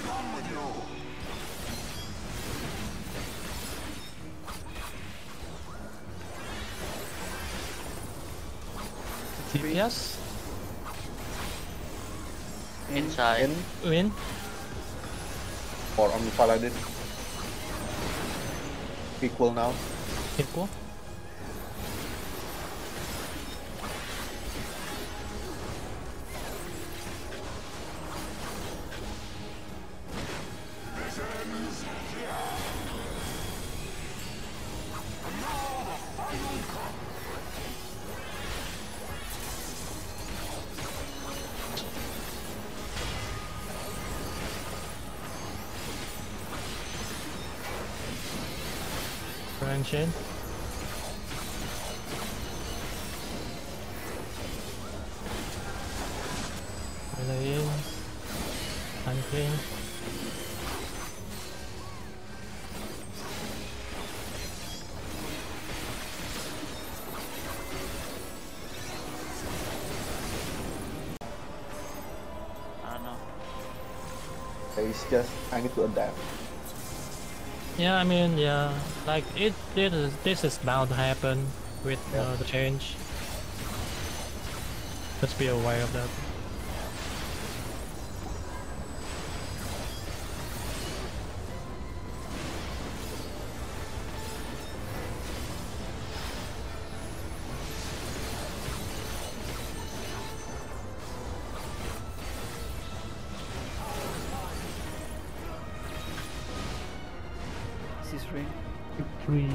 TPS? Inside. Win? Or on the paladin. Equal now. Equal? Chain. In. Unclean. I don't know. It's just I need to adapt. Yeah, I mean, yeah, like this is bound to happen with the change. Just be aware of that. This is ring. Free.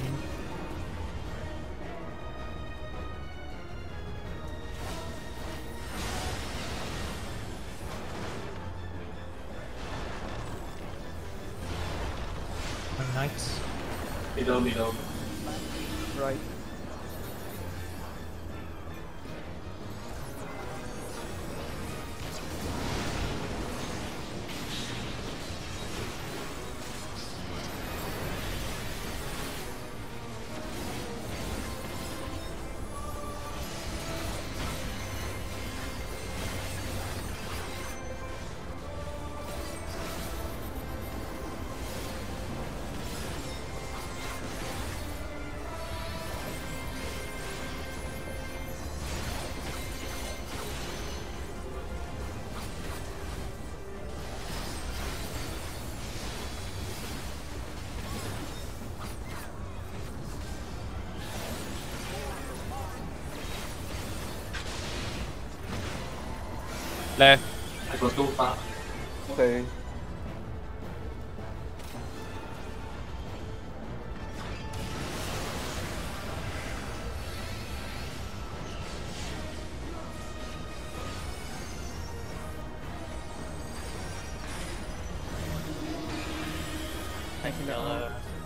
Nice. Middle. Right. Left. I go too far. Okay. Thank you, Bella.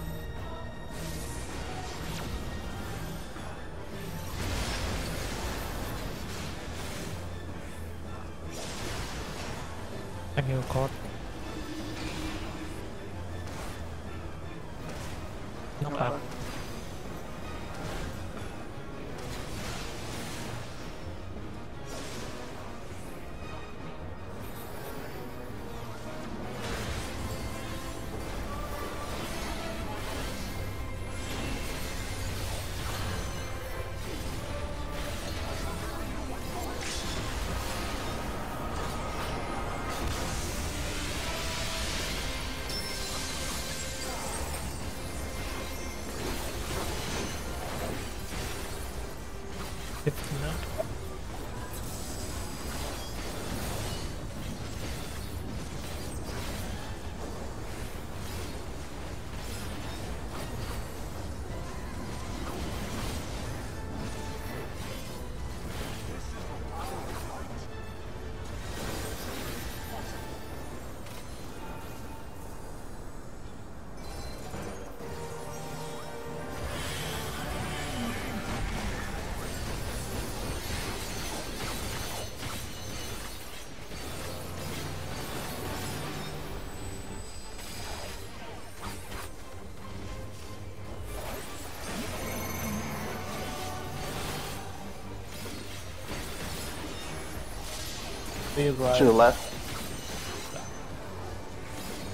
Thank you, Court. Knock out. To the left.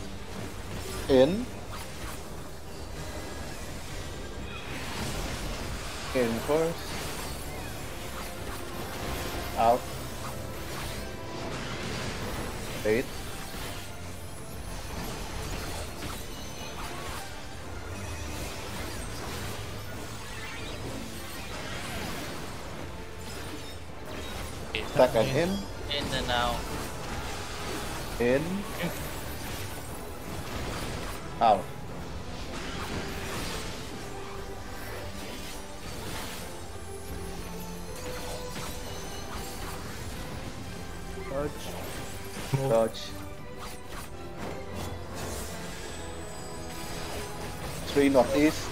In. In first. Out. 8. Second in. In and out. In. Out. Dodge. Move. Dodge. 3 northeast.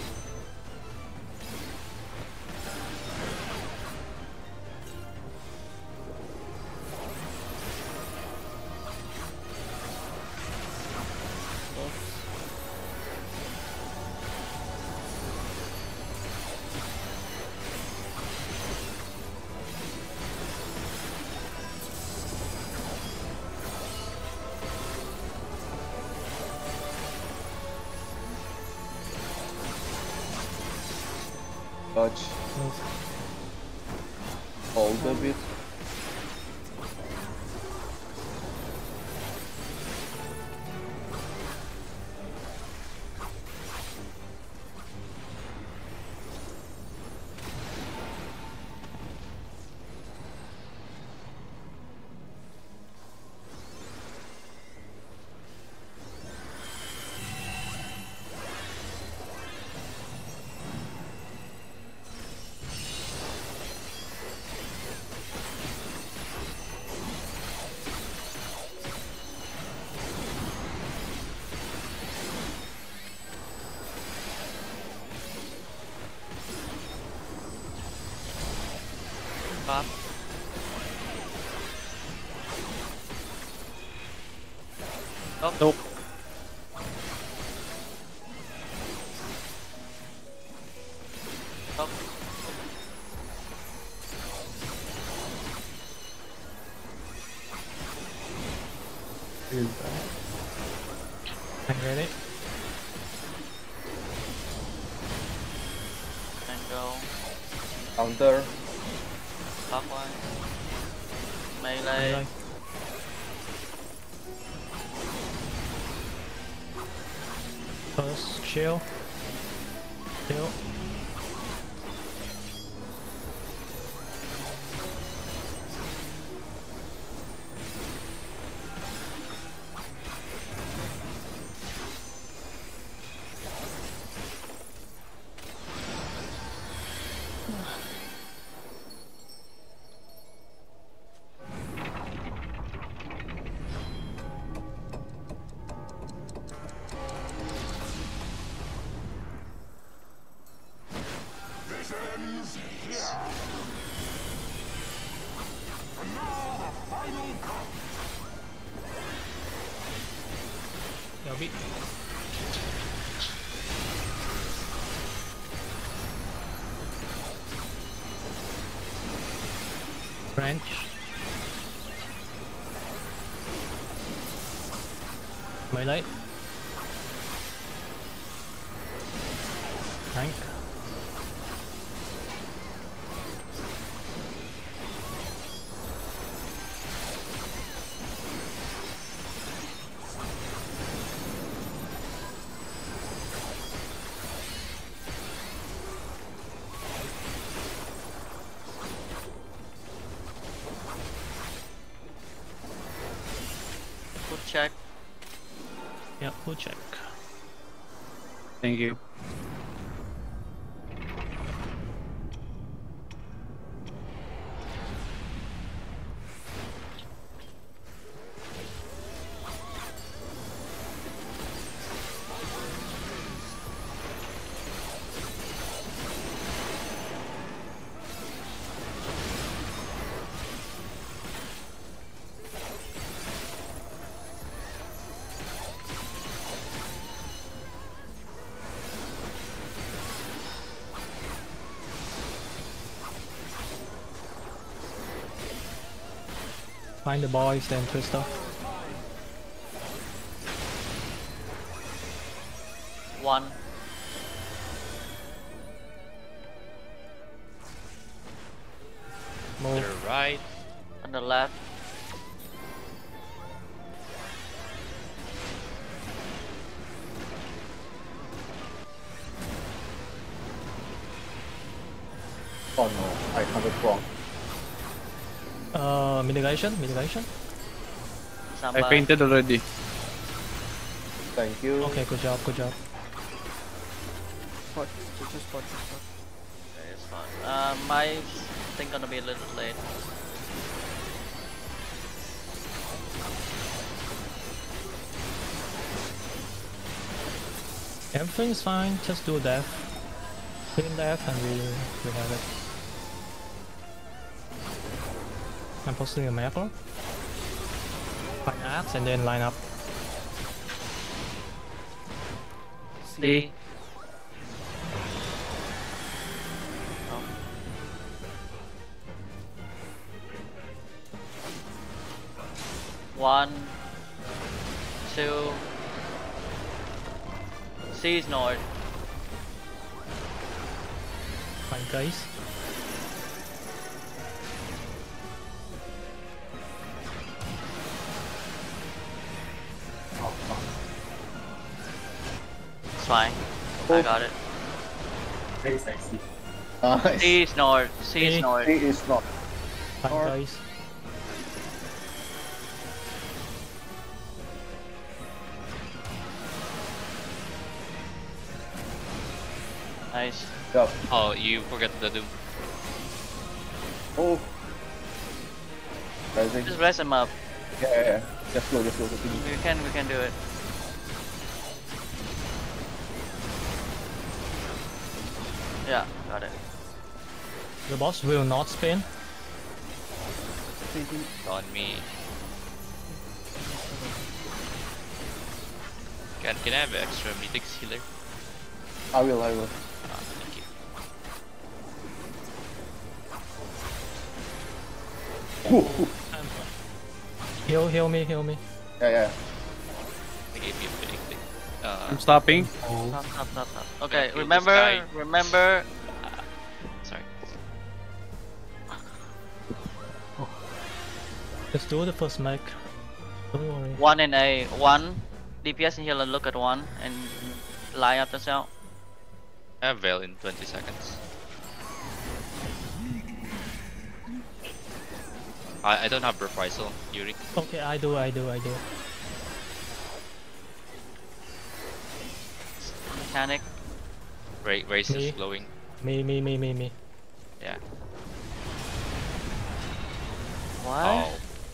Dodge. Move. Hold a bit. Pop. Nope. Stop. I'm ready. And go. Counter. Clockwise. Melee. Melee. First, shield. Shield. Yobby. French. Melee. Tank. Good check. Yep, we'll check. Thank you. Find the boys, then twist off. 1. Move. To the right. On the left. Oh no, I counted wrong. Mitigation. Stand I by. fainted already. Thank you. Okay, good job. Spot. Just spot. Okay, it's fine. My thing gonna be a little late. Everything's fine. Just do death. Clean death, and we have it. I'm posting a macro. Find ads and then line up. C. Oh. One, two. C is north. Find guys. It's fine. I got it. Very sexy. Nice. C is north. C is C. north. He is not. Find Or- guys. Nice. Yup. Oh, you forgot the doom. Oh. Rising. Just rest him up. Yeah. Just go. We can do it. Yeah, got it. The boss will not spin. On me. Can I have extra mythics healer? I will. Thank you. Heal me. Yeah. I gave you a big thing. I'm stopping. Stop. Okay, kill this guy. remember. Sorry. Just do the first mech. Don't worry. 1 and A. 1. DPS and heal and look at 1 and line up this out. I have Veil in 20 seconds. I don't have reprisal, Yuri. Okay, I do. Mechanic. Race Me. is glowing. Me. Yeah. What? Oh.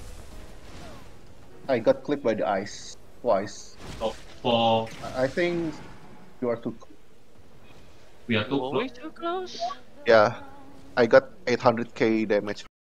I got clipped by the ice twice. Top 4. I think you are too. We are too Were close. we too close? Yeah. I got 800k damage